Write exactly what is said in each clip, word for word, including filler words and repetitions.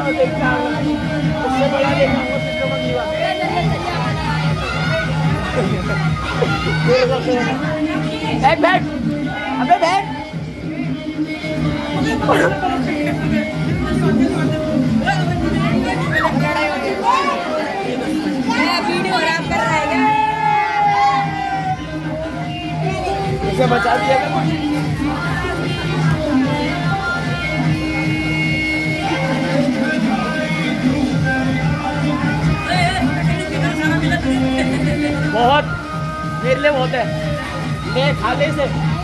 देखना उससे बड़ा देखना सिस्टम बैठ बैठ अबे बैठ वीडियो खराब कर रहा है इसे बचा दिया बहुत मेरे लिए बहुत है मैं खाने से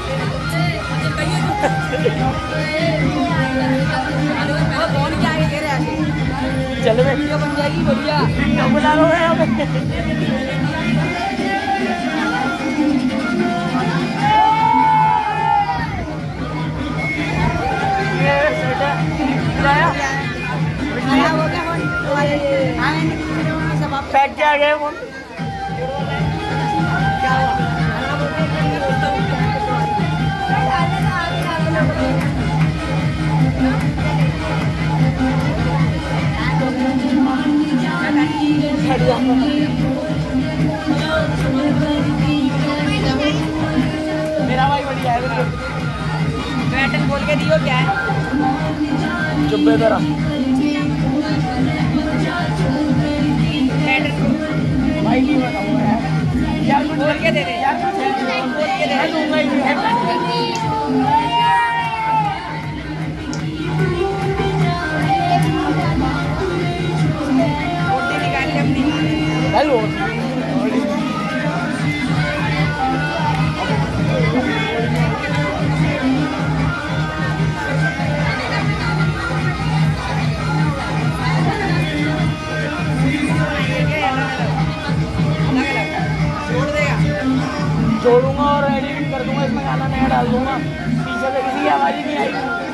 चलो वीडियो बन जाएगी बढ़िया वीडियो बना लो है हमें पैक क्या आ गया फोन क्या हुआ मेरा भाई बढ़िया है बैटन बोल के दियो क्या है चुप्पे तरह भाई नहीं बताऊंगा यार यार कुछ बोल के दे दे यार कुछ बोल के दे दूंगा ही रोटी निकाल के अपनी हेलो जोड़ूंगा और एडिटिंग कर दूंगा इसमें गाना नया डाल दूंगा पीछे से किसी की आवाज़ ही नहीं आई